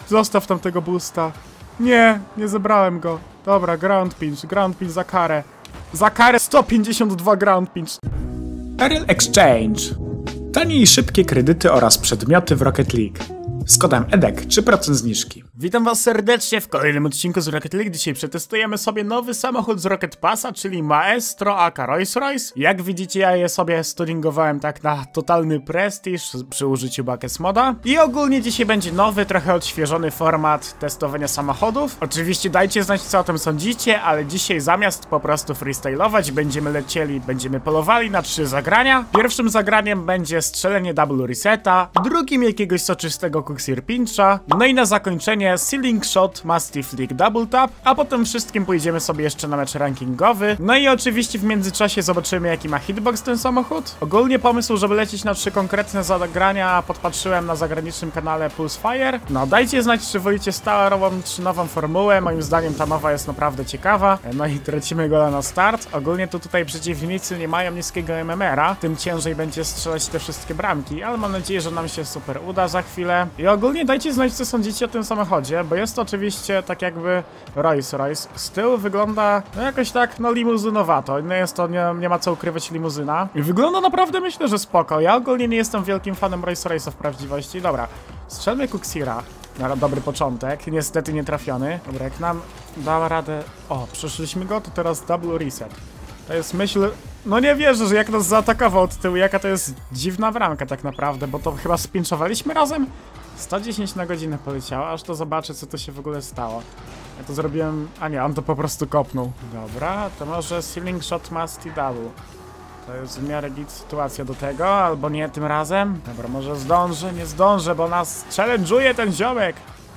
Zostaw tam tego boosta. Nie, nie zebrałem go. Dobra, ground pinch za karę. Za karę 152 ground pinch. Ariel Exchange. Tanie i szybkie kredyty oraz przedmioty w Rocket League. Z kodem EDEK 3% zniżki. Witam was serdecznie w kolejnym odcinku z Rocket League. Dzisiaj przetestujemy sobie nowy samochód z Rocket Passa, czyli Maestro aka Rolls-Royce. Jak widzicie, ja je sobie studingowałem tak na totalny prestiż przy użyciu Buckets Moda. I ogólnie dzisiaj będzie nowy, trochę odświeżony format testowania samochodów. Oczywiście dajcie znać, co o tym sądzicie, ale dzisiaj zamiast po prostu freestylować, będziemy polowali na 3 zagrania. Pierwszym zagraniem będzie strzelenie double reseta, drugim jakiegoś soczystego Cookseer Pincha, no i na zakończenie Ceiling Shot Mastiff League Double Tap, a potem wszystkim pójdziemy sobie jeszcze na mecz rankingowy. No i oczywiście w międzyczasie zobaczymy, jaki ma hitbox ten samochód. Ogólnie pomysł, żeby lecieć na 3 konkretne zagrania, podpatrzyłem na zagranicznym kanale Pulsefire. No dajcie znać, czy wolicie starą, czy nową formułę. Moim zdaniem ta nowa jest naprawdę ciekawa. No i tracimy gola na start. Ogólnie to tutaj przeciwnicy nie mają niskiego MMR-a, tym ciężej będzie strzelać te wszystkie bramki, ale mam nadzieję, że nam się super uda za chwilę. I ogólnie dajcie znać, co sądzicie o tym samochodzie, bo jest to oczywiście tak jakby Rolls-Royce. Z tyłu wygląda no jakoś tak no limuzynowato. Nie jest to, nie ma co ukrywać, limuzyna. I wygląda naprawdę, myślę, że spoko. Ja ogólnie nie jestem wielkim fanem Rolls-Royce'a w prawdziwości. Dobra, strzelmy Cookseera na dobry początek. Niestety nie trafiony. Dobra, jak nam dała radę... O, przeszliśmy go, to teraz double reset. To jest myśl... No nie wierzę, że jak nas zaatakował od tyłu, jaka to jest dziwna bramka tak naprawdę, bo to chyba spinczowaliśmy razem? 110 na godzinę poleciało, aż to zobaczę, co to się w ogóle stało. Ja to zrobiłem... A nie, on to po prostu kopnął. Dobra, to może Ceiling Shot Musty Double. To jest w miarę git sytuacja do tego, albo nie tym razem. Dobra, może zdążę, nie zdążę, bo nas challenge'uje ten ziomek.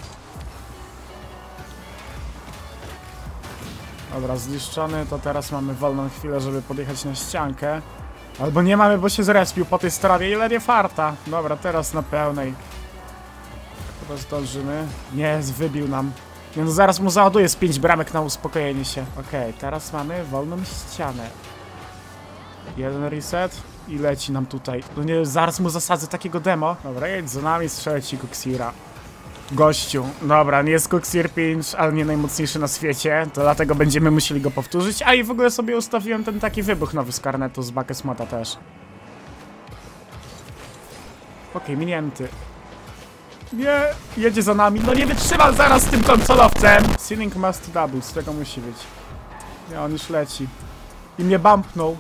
Dobra, zniszczony, to teraz mamy wolną chwilę, żeby podjechać na ściankę. Albo nie mamy, bo się zrespił po tej stronie. Ile nie farta. Dobra, teraz na pełnej. Chyba zdążymy. Nie, wybił nam. Więc zaraz mu załaduję z 5 bramek na uspokojenie się. Okej, teraz mamy wolną ścianę. Jeden reset i leci nam tutaj. No nie, zaraz mu zasadzę takiego demo. Dobra, jedź za nami, strzelę ci Cookseera. Gościu. Dobra, nie jest Cookseer Pinch, ale nie najmocniejszy na świecie, to dlatego będziemy musieli go powtórzyć. A i w ogóle sobie ustawiłem ten taki wybuch nowy z karnetu, z Buckets Moda też. Okej, minięty. Nie, jedzie za nami. No nie wytrzymam zaraz z tym konsolowcem. Ceiling Must Double, z tego musi być. Nie, on już leci. I mnie bumpnął.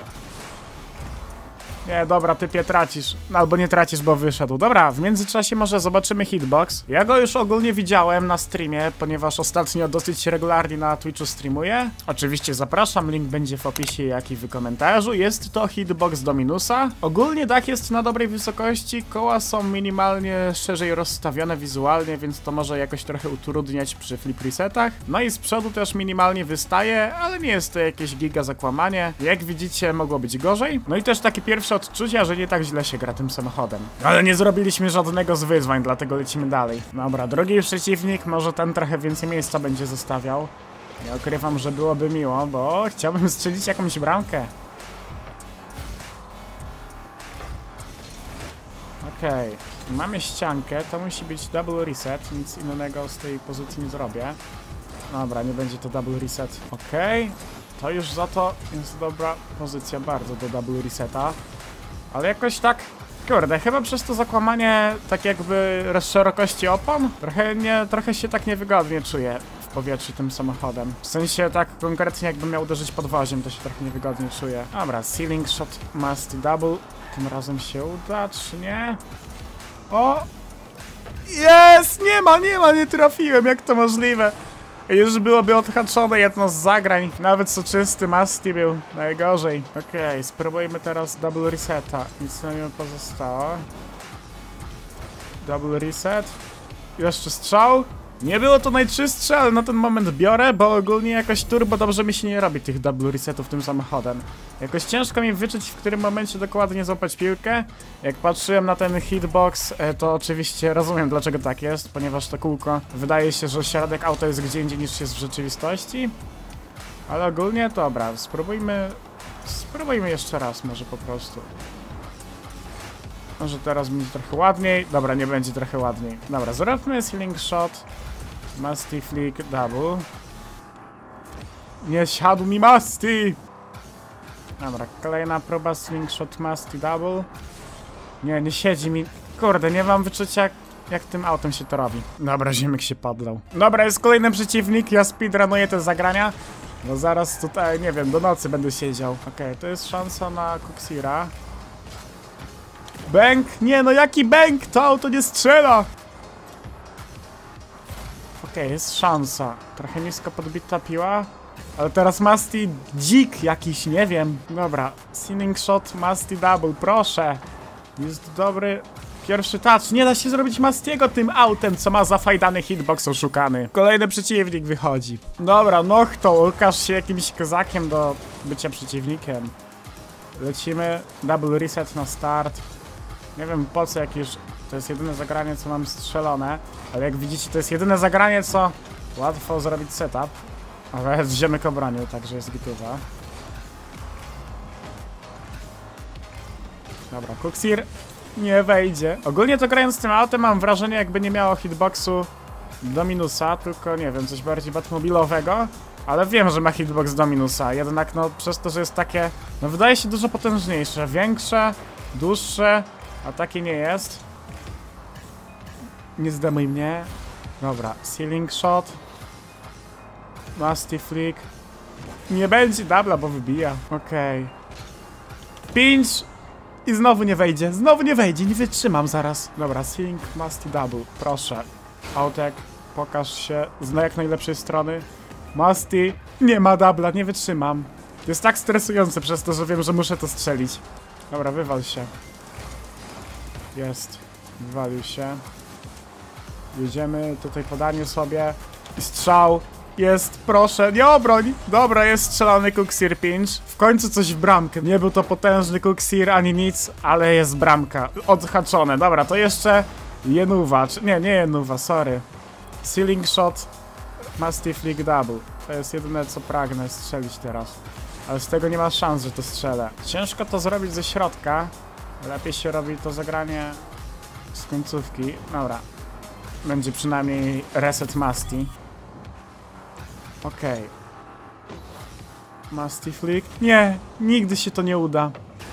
Nie, dobra, typie tracisz. Albo nie tracisz, bo wyszedł. Dobra, w międzyczasie może zobaczymy hitbox. Ja go już ogólnie widziałem na streamie, ponieważ ostatnio dosyć regularnie na Twitchu streamuję. Oczywiście zapraszam, link będzie w opisie, jak i w komentarzu. Jest to hitbox Dominusa. Ogólnie dach jest na dobrej wysokości, koła są minimalnie szerzej rozstawione wizualnie, więc to może jakoś trochę utrudniać przy flip resetach. No i z przodu też minimalnie wystaje, ale nie jest to jakieś giga zakłamanie. Jak widzicie, mogło być gorzej. No i też takie pierwsze odczucia, że nie tak źle się gra tym samochodem. Ale nie zrobiliśmy żadnego z wyzwań, dlatego lecimy dalej. Dobra, drugi przeciwnik, może ten trochę więcej miejsca będzie zostawiał. Nie ukrywam, że byłoby miło, bo chciałbym strzelić jakąś bramkę. Okej, mamy ściankę, to musi być double reset, nic innego z tej pozycji nie zrobię. Dobra, nie będzie to double reset. Okej, to już za to jest dobra pozycja bardzo do double reseta. Ale jakoś tak, kurde, chyba przez to zakłamanie tak jakby szerokości opon trochę się tak niewygodnie czuję w powietrzu tym samochodem. W sensie tak konkretnie jakbym miał uderzyć podwoziem, to się trochę niewygodnie czuję. Dobra, Ceiling Shot Must Double. Tym razem się uda, czy nie? O! Jest! Nie trafiłem, jak to możliwe? Już byłoby odhaczone jedno z zagrań. Nawet soczysty Masti był najgorzej. Okej, spróbujmy teraz double reseta. Nic nam nie pozostało. Double reset. Jeszcze strzał. Nie było to najczystsze, ale na ten moment biorę, bo ogólnie jakoś turbo dobrze mi się nie robi tych double resetów tym samochodem. Jakoś ciężko mi wyczuć, w którym momencie dokładnie złapać piłkę. Jak patrzyłem na ten hitbox, to oczywiście rozumiem, dlaczego tak jest, ponieważ to kółko wydaje się, że środek auta jest gdzie indziej niż jest w rzeczywistości. Ale ogólnie dobra, spróbujmy jeszcze raz może po prostu. Może teraz będzie trochę ładniej. Dobra, nie będzie trochę ładniej. Dobra, zróbmy Ceiling Shot. Musty Flick Double. Nie siadł mi Musty! Dobra, kolejna próba Ceiling Shot Musty Double. Nie siedzi mi. Kurde, nie mam wyczucia jak tym autem się to robi. Dobra, ziemek się podlał. Dobra, jest kolejny przeciwnik. Ja speedrunuję te zagrania. No zaraz tutaj, nie wiem, do nocy będę siedział. Okej, to jest szansa na Coxira. Bęk? Nie, no jaki bęk? To auto nie strzela! Okej, jest szansa. Trochę nisko podbita piła. Ale teraz Musty dzik jakiś, nie wiem. Dobra, Ceiling Shot Musty Double, proszę. Jest dobry pierwszy touch. Nie da się zrobić Mustiego tym autem, co ma zafajdany hitbox oszukany. Kolejny przeciwnik wychodzi. Dobra, no kto? Ukaż się jakimś kozakiem do bycia przeciwnikiem. Lecimy. Double reset na start. Nie wiem po co jakieś... To jest jedyne zagranie, co mam strzelone. Ale jak widzicie, to jest jedyne zagranie, co łatwo zrobić setup. Ale ziemek obronił, także jest gitowa. Dobra, Coxir nie wejdzie. Ogólnie to grając tym autem mam wrażenie, jakby nie miało hitboxu do minusa, tylko nie wiem, coś bardziej batmobilowego. Ale wiem, że ma hitbox do minusa, jednak no przez to, że jest takie, no wydaje się dużo potężniejsze, większe, dłuższe, a takie nie jest. Nie zdemuj mnie. Dobra, Ceiling Shot. Musty Flick. Nie będzie dubla, bo wybija. Okej. Pinch. I znowu nie wejdzie. Znowu nie wejdzie. Nie wytrzymam zaraz. Dobra, Ceiling Musty Double. Proszę. Autek. Pokaż się z jak najlepszej strony. Musty. Nie ma dubla. Nie wytrzymam. To jest tak stresujące przez to, że wiem, że muszę to strzelić. Dobra, wywal się. Jest. Wywalił się. Jedziemy. Tutaj podanie sobie. I strzał. Jest, proszę, nie obroń! Dobra, jest strzelany Coxir Pinch. W końcu coś w bramkę. Nie był to potężny Coxir ani nic, ale jest bramka. Odhaczone. Dobra, to jeszcze Jenuwa. Nie Jenuwa, sorry. Ceiling Shot Musty Flick Double. To jest jedyne, co pragnę strzelić teraz. Ale z tego nie ma szans, że to strzelę. Ciężko to zrobić ze środka. Lepiej się robi to zagranie z końcówki. Dobra. Będzie przynajmniej reset Musty. Okej. Musty Flick. Nie, nigdy się to nie uda.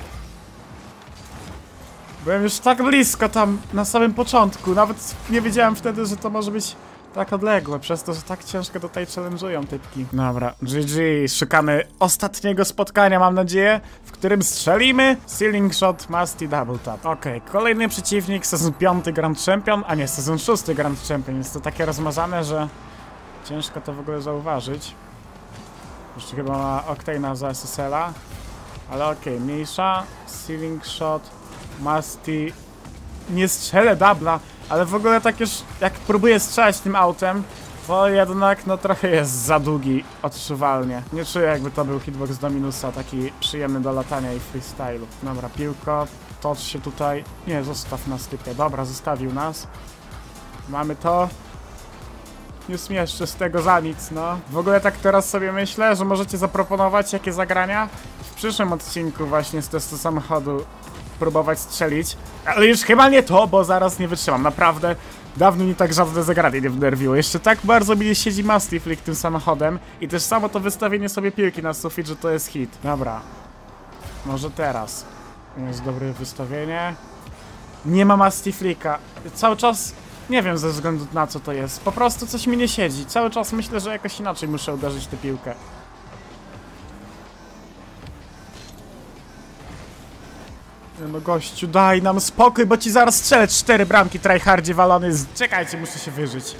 Byłem już tak blisko tam na samym początku. Nawet nie wiedziałem wtedy, że to może być tak odległe, przez to, że tak ciężko tutaj challenge'ują typki. Dobra, GG. Szukamy ostatniego spotkania, mam nadzieję, w którym strzelimy Ceiling Shot Musty Double Tap. Okej, kolejny przeciwnik, sezon 5 Grand Champion, a nie, sezon 6 Grand Champion. Jest to takie rozmazane, że ciężko to w ogóle zauważyć. Jeszcze chyba ma Octane'a za SSL-a. Ale okej, mniejsza. Ceiling Shot Musty. Nie strzelę dubla, ale w ogóle tak już jak próbuję strzelać tym autem, to jednak no trochę jest za długi odczuwalnie. Nie czuję, jakby to był hitbox do minusa, taki przyjemny do latania i freestylu. Dobra, piłko, tocz się tutaj. Nie, zostaw nas typie. Dobra, zostawił nas. Mamy to. Nie zmieszczę z tego za nic, no. W ogóle tak teraz sobie myślę, że możecie zaproponować jakie zagrania w przyszłym odcinku właśnie z testu samochodu próbować strzelić. Ale już chyba nie to, bo zaraz nie wytrzymam. Naprawdę dawno mi tak żadne zagranie nie wnerwiło. Jeszcze tak bardzo mi nie siedzi Musty Flick tym samochodem i też samo to wystawienie sobie piłki na sufit, że to jest hit. Dobra. Może teraz. Jest dobre wystawienie. Nie ma Musty Flicka. Cały czas... Nie wiem ze względu na co to jest. Po prostu coś mi nie siedzi. Cały czas myślę, że jakoś inaczej muszę uderzyć tę piłkę. No gościu, daj nam spokój, bo ci zaraz strzelę 4 bramki, tryhardzie walony. Czekajcie, muszę się wyżyć.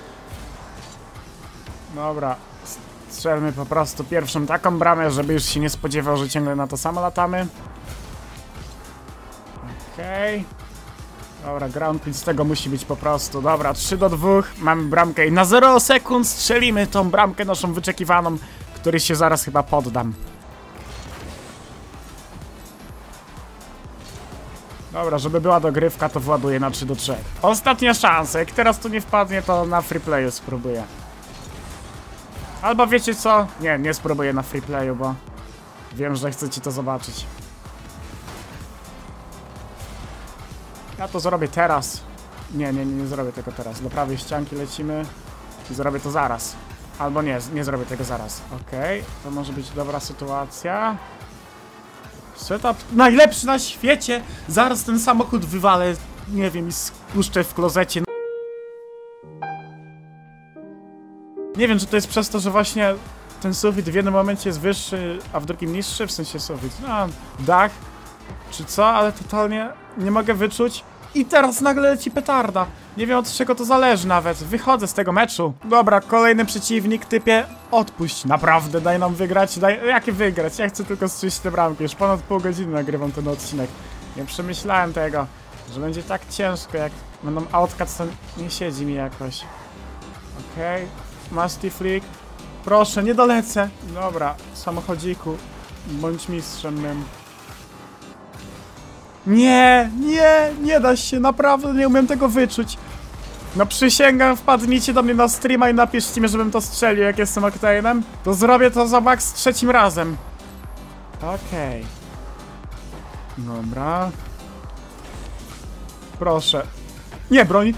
Dobra. Strzelmy po prostu pierwszą taką bramę, żeby już się nie spodziewał, że ciągle na to samo latamy. Okej. Dobra, ground pin z tego musi być po prostu. Dobra, 3-2, mamy bramkę i na 0 sekund strzelimy tą bramkę naszą wyczekiwaną, której się zaraz chyba poddam. Dobra, żeby była dogrywka, to właduję na 3-3. Ostatnia szansa, jak teraz tu nie wpadnie, to na freeplayu spróbuję. Albo wiecie co? Nie spróbuję na freeplayu, bo wiem, że chcecie to zobaczyć. Ja to zrobię teraz. Nie zrobię tego teraz. Do prawej ścianki lecimy i zrobię to zaraz. Albo nie zrobię tego zaraz. Okej, to może być dobra sytuacja. Setup najlepszy na świecie! Zaraz ten samochód wywalę, nie wiem, i spuszczę w klozecie. Nie wiem, czy to jest przez to, że właśnie ten sufit w jednym momencie jest wyższy, a w drugim niższy, w sensie sufit, no, dach, czy co, ale totalnie nie mogę wyczuć. I teraz nagle leci petarda. Nie wiem, od czego to zależy nawet. Wychodzę z tego meczu. Dobra, kolejny przeciwnik, typie, odpuść. Naprawdę, daj nam wygrać. Jakie wygrać? Ja chcę tylko strzelić te bramki. Już ponad pół godziny nagrywam ten odcinek. Nie przemyślałem tego, że będzie tak ciężko, jak będą autka, co nie siedzi mi jakoś. Okej. Musty flick. Proszę, nie dolecę. Dobra, samochodziku. Bądź mistrzem mym. Nie da się, naprawdę nie umiem tego wyczuć. No przysięgam, wpadnijcie do mnie na streama i napiszcie mi, żebym to strzelił, jak jestem Octane'em. To zrobię to za max trzecim razem. Okej. Dobra. Proszę. Nie broń!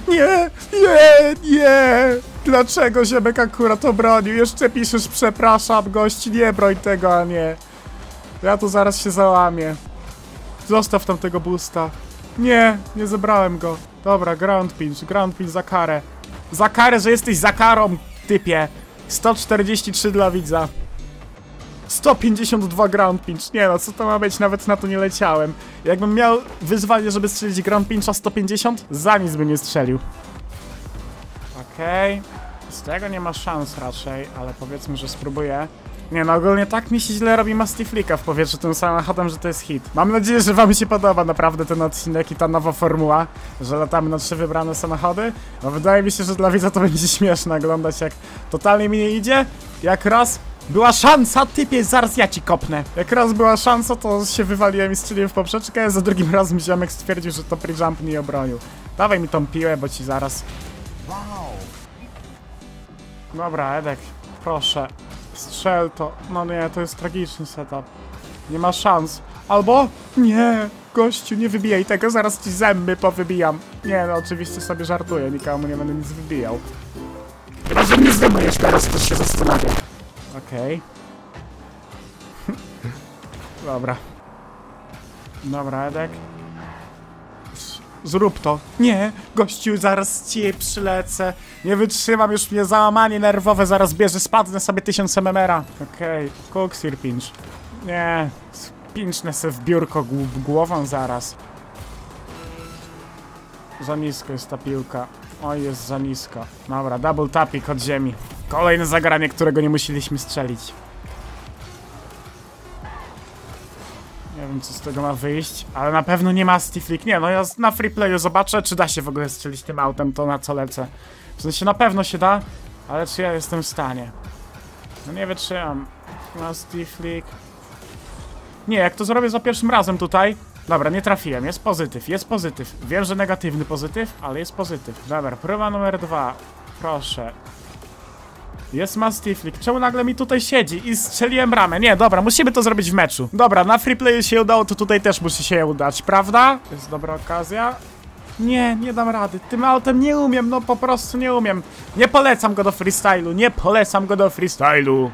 Nie! Dlaczego Ziemek akurat to bronił? Jeszcze piszesz przepraszam gości, nie broń tego, a nie. Ja tu zaraz się załamię. Zostaw tam tego boosta. Nie zebrałem go. Dobra, ground pinch za karę. Za karę, że jesteś za karą, typie. 143 dla widza. 152 ground pinch. Nie no, co to ma być? Nawet na to nie leciałem. Jakbym miał wyzwanie, żeby strzelić ground pincha 150, za nic bym nie strzelił. Okej. Z tego nie ma szans raczej, ale powiedzmy, że spróbuję. Nie no, ogólnie tak mi się źle robi Musty Flicka w powietrzu tym samochodem, że to jest hit. Mam nadzieję, że wam się podoba naprawdę ten odcinek i ta nowa formuła, że latamy na 3 wybrane samochody. No wydaje mi się, że dla widza to będzie śmieszne oglądać, jak totalnie mi nie idzie. Jak raz była szansa, typie, zaraz ja ci kopnę. Jak raz była szansa, to się wywaliłem i strzeliłem w poprzeczkę, za drugim razem ziomek stwierdził, że to pre-jump nie obronił. Dawaj mi tą piłę, bo ci zaraz... Dobra, Edek, proszę. Strzel to. No nie, to jest tragiczny setup. Nie ma szans. Albo... Nie! Gościu, nie wybijaj tego, zaraz ci zęby powybijam. Nie, no oczywiście sobie żartuję, nikomu nie będę nic wybijał. Chyba, że mnie zdejmujesz teraz, to się zastanawiam. Okej. Dobra. Dobra, Edek. Zrób to. Nie, gościu, zaraz ci przylecę. Nie wytrzymam, już mnie załamanie nerwowe zaraz bierze, spadnę sobie 1000 mmR-a. Okej, Coxir pinch. Nie, pinchnę se w biurko głową zaraz. Za nisko jest ta piłka. Oj, jest za nisko. Dobra, double tapik od ziemi. Kolejne zagranie, którego nie musieliśmy strzelić. Nie wiem, co z tego ma wyjść, ale na pewno nie ma Musty Flick. Nie, no ja na freeplayu zobaczę, czy da się w ogóle strzelić tym autem, to na co lecę. W sensie na pewno się da, ale czy ja jestem w stanie? No nie wytrzymam. Musty Flick. Nie, jak to zrobię za pierwszym razem tutaj... Dobra, nie trafiłem, jest pozytyw, jest pozytyw. Wiem, że negatywny pozytyw, ale jest pozytyw. Dobra, próba numer 2. Proszę. Jest Musty Flick. Czemu nagle mi tutaj siedzi i strzeliłem bramę? Nie, dobra, musimy to zrobić w meczu. Dobra, na freeplayu się udało, to tutaj też musi się udać, prawda? To jest dobra okazja. Nie dam rady. Tym autem nie umiem, no po prostu nie umiem. Nie polecam go do freestylu, nie polecam go do freestylu.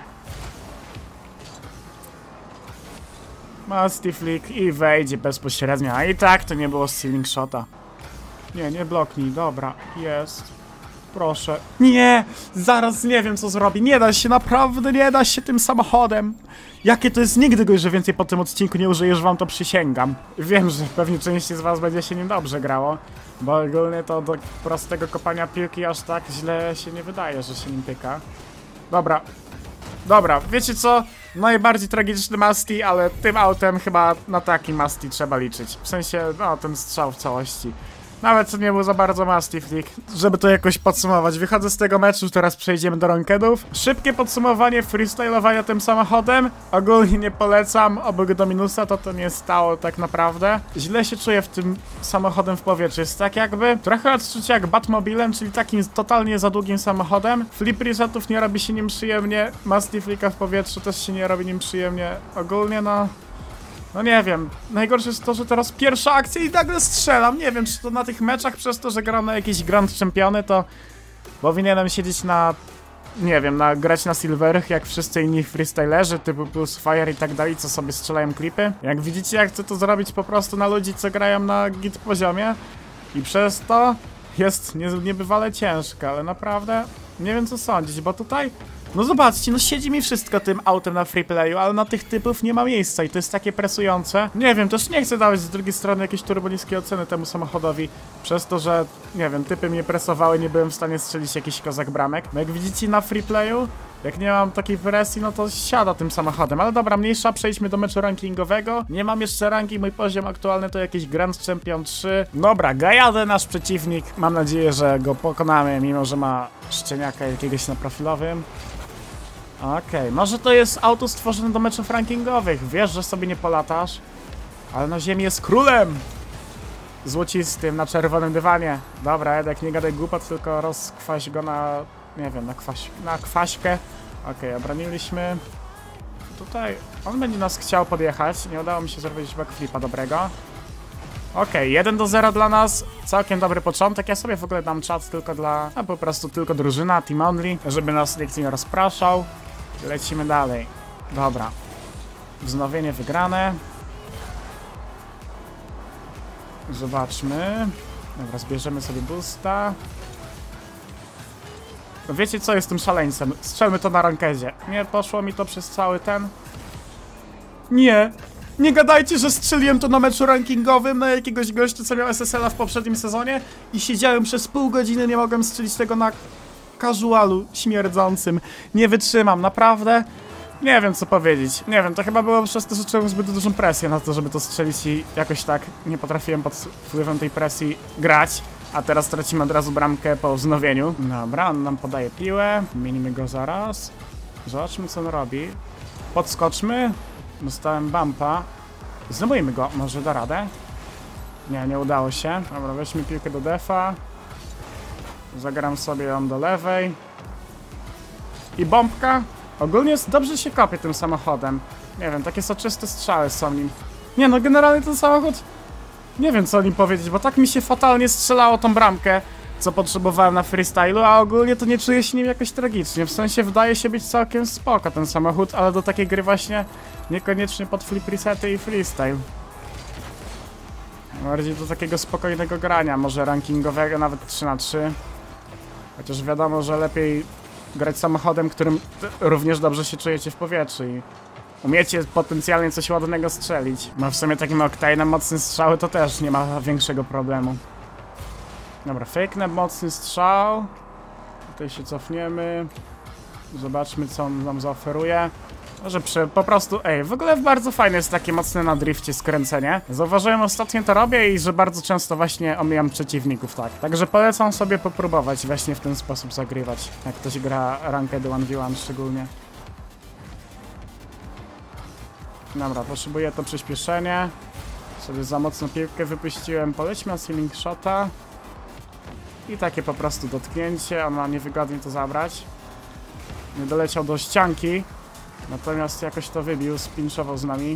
Musty Flick i wejdzie bezpośrednio. A i tak to nie było ceiling shota. Nie bloknij, dobra, jest. Proszę. Nie! Zaraz nie wiem, co zrobi. Nie da się, naprawdę nie da się tym samochodem. Jakie to jest nigdy go, że więcej po tym odcinku nie użyjesz, wam to przysięgam. Wiem, że pewnie część z was będzie się nim dobrze grało, bo ogólnie to do prostego kopania piłki aż tak źle się nie wydaje, że się nim pyka. Dobra, wiecie co? Najbardziej tragiczny Musty, ale tym autem chyba na taki Musty trzeba liczyć. W sensie, no, ten strzał w całości. Nawet nie był za bardzo Musty Flick. Żeby to jakoś podsumować, wychodzę z tego meczu, teraz przejdziemy do rankedów. Szybkie podsumowanie freestylowania tym samochodem. Ogólnie nie polecam, obok do minusa to nie stało tak naprawdę. Źle się czuję w tym samochodem w powietrzu. Jest tak jakby trochę odczucie jak Batmobilem, czyli takim totalnie za długim samochodem. Flip resetów nie robi się nim przyjemnie. Musty Flicka w powietrzu też się nie robi nim przyjemnie. Ogólnie no... No nie wiem, najgorsze jest to, że teraz pierwsza akcja i nagle strzelam. Nie wiem, czy to na tych meczach przez to, że gram na jakieś Grand Championy, to powinienem siedzieć na... Nie wiem, grać na silverach, jak wszyscy inni freestylerzy, typu Plus Fire i tak dalej, co sobie strzelają klipy. Jak widzicie, ja chcę to zrobić po prostu na ludzi, co grają na git poziomie. I przez to jest niebywale ciężko, ale naprawdę nie wiem co sądzić, bo tutaj... No zobaczcie, no siedzi mi wszystko tym autem na freeplayu, ale na tych typów nie ma miejsca i to jest takie presujące. Nie wiem, też nie chcę dawać z drugiej strony jakiejś turbo niskiej oceny temu samochodowi, przez to, że, nie wiem, typy mnie presowały, nie byłem w stanie strzelić jakiś kozak bramek. No jak widzicie na freeplayu, jak nie mam takiej presji, no to siada tym samochodem. Ale dobra, mniejsza, przejdźmy do meczu rankingowego. Nie mam jeszcze ranki, mój poziom aktualny to jakiś Grand Champion 3. Dobra, Gajadę nasz przeciwnik. Mam nadzieję, że go pokonamy, mimo że ma szczeniaka jakiegoś na profilowym. Okej, może to jest auto stworzone do meczów rankingowych. Wiesz, że sobie nie polatasz, ale na ziemi jest królem! Złocistym, na czerwonym dywanie. Dobra, Edek, nie gadaj głupot, tylko rozkwaś go na... Nie wiem, na kwaśkę. Okej, obroniliśmy. Tutaj on będzie nas chciał podjechać. Nie udało mi się zrobić backflipa dobrego. Okej, 1-0 dla nas. Całkiem dobry początek. Ja sobie w ogóle dam czat tylko dla... A po prostu tylko drużyna, team only, żeby nas nikt nie rozpraszał. Lecimy dalej. Dobra. Wznowienie wygrane. Zobaczmy. Dobra, zbierzemy sobie boosta. No wiecie co, jestem szaleńcem. Strzelmy to na rankedzie. Nie poszło mi to przez cały ten... Nie! Nie gadajcie, że strzeliłem to na meczu rankingowym na jakiegoś gościa, co miał SSL-a w poprzednim sezonie i siedziałem przez pół godziny, nie mogłem strzelić tego na casualu śmierdzącym. Nie wytrzymam, naprawdę. Nie wiem co powiedzieć. Nie wiem, to chyba było przez to, że czułem zbyt dużą presję na to, żeby to strzelić i jakoś tak nie potrafiłem pod wpływem tej presji grać. A teraz tracimy od razu bramkę po wznowieniu. Dobra, on nam podaje piłę. Minimy go zaraz. Zobaczmy co on robi. Podskoczmy. Dostałem bumpa. Zdobujmy go, może da radę? Nie, nie udało się. Dobra, weźmy piłkę do defa. Zagram sobie ją do lewej. I bombka. Ogólnie dobrze się kopie tym samochodem. Nie wiem, takie soczyste strzały są nim. Nie no, generalnie ten samochód... Nie wiem co o nim powiedzieć, bo tak mi się fatalnie strzelało tą bramkę, co potrzebowałem na freestylu, a ogólnie to nie czuję się nim jakoś tragicznie. W sensie wydaje się być całkiem spoko ten samochód, ale do takiej gry właśnie niekoniecznie pod flip resety i freestyle. Bardziej do takiego spokojnego grania, może rankingowego, nawet 3-3. Chociaż wiadomo, że lepiej grać samochodem, którym również dobrze się czujecie w powietrzu i umiecie potencjalnie coś ładnego strzelić. No w sumie takim Octane'em mocny strzały to też nie ma większego problemu. Dobra, fake mocny strzał. Tutaj się cofniemy. Zobaczmy co on nam zaoferuje. Może po prostu, w ogóle bardzo fajne jest takie mocne na drifcie skręcenie. Zauważyłem ostatnio to robię i że bardzo często właśnie omijam przeciwników, tak. Także polecam sobie popróbować właśnie w ten sposób zagrywać. Jak ktoś gra ranked 1v1 szczególnie. Dobra, potrzebuję to przyspieszenie. Sobie za mocno piłkę wypuściłem. Polećmy na ceiling shota. I takie po prostu dotknięcie. On ma niewygodnie to zabrać. Nie doleciał do ścianki. Natomiast jakoś to wybił, spinczował z nami.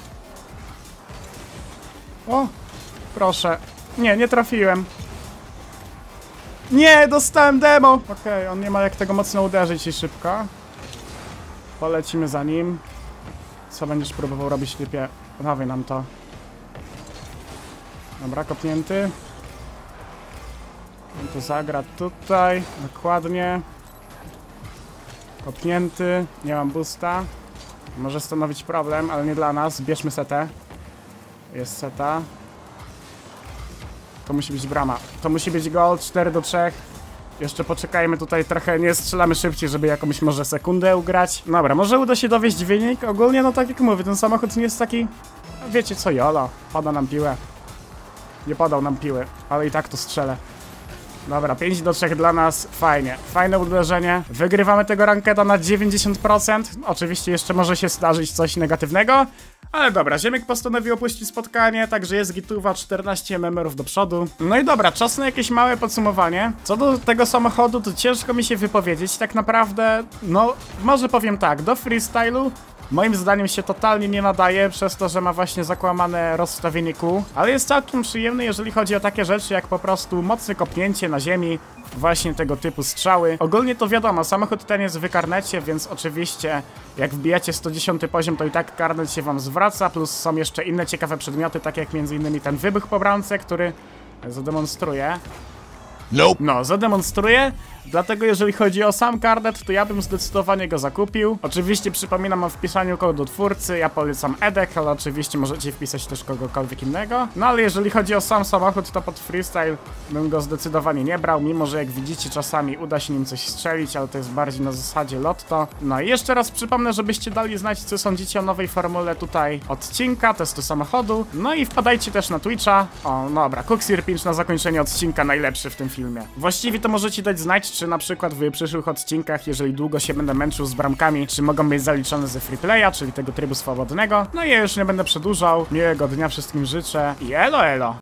O! Proszę. Nie, nie trafiłem. Nie, dostałem demo! Okej, on nie ma jak tego mocno uderzyć i szybko. Polecimy za nim. Co będziesz próbował robić, typie? Dawaj nam to. Dobra, kopnięty. On to zagra tutaj. Dokładnie. Kopnięty. Nie mam boosta. Może stanowić problem, ale nie dla nas. Bierzmy setę. Jest seta. To musi być brama. To musi być gol 4-3. Jeszcze poczekajmy tutaj trochę, nie strzelamy szybciej, żeby jakąś może sekundę ugrać. Dobra, może uda się dowieść wynik. Ogólnie, no tak jak mówię, ten samochód nie jest taki... Wiecie co, jolo. Pada nam piłę. Nie podał nam piły, ale i tak to strzelę. Dobra, 5-3 dla nas. Fajnie. Fajne uderzenie. Wygrywamy tego rankeda na 90%. Oczywiście jeszcze może się zdarzyć coś negatywnego. Ale dobra, Ziemek postanowił opuścić spotkanie, także jest gituwa, 14 MMR-ów do przodu. No i dobra, czas na jakieś małe podsumowanie. Co do tego samochodu, to ciężko mi się wypowiedzieć. Tak naprawdę, no, może powiem tak, do freestylu Moim zdaniem się totalnie nie nadaje, przez to, że ma właśnie zakłamane rozstawienie kół, ale jest całkiem przyjemny, jeżeli chodzi o takie rzeczy, jak po prostu mocne kopnięcie na ziemi, właśnie tego typu strzały. Ogólnie to wiadomo, samochód ten jest w karnecie, więc oczywiście jak wbijacie 110 poziom, to i tak karnet się wam zwraca, plus są jeszcze inne ciekawe przedmioty, takie jak m.in. ten wybuch po bramce, który zademonstruję. No, zademonstruję, dlatego jeżeli chodzi o sam karnet, to ja bym zdecydowanie go zakupił. Oczywiście przypominam o wpisaniu kodu twórcy, ja polecam Edek, ale oczywiście możecie wpisać też kogokolwiek innego. No ale jeżeli chodzi o sam samochód, to pod freestyle bym go zdecydowanie nie brał, mimo że jak widzicie czasami uda się nim coś strzelić, ale to jest bardziej na zasadzie lotto. No i jeszcze raz przypomnę, żebyście dali znać, co sądzicie o nowej formule tutaj odcinka, testu samochodu. No i wpadajcie też na Twitcha. O, dobra, Cookseer5 na zakończenie odcinka najlepszy w tym filmie. Właściwie to możecie dać znać, czy na przykład w przyszłych odcinkach, jeżeli długo się będę męczył z bramkami, czy mogą być zaliczone ze freeplaya, czyli tego trybu swobodnego. No i ja już nie będę przedłużał. Miłego dnia wszystkim życzę i elo elo!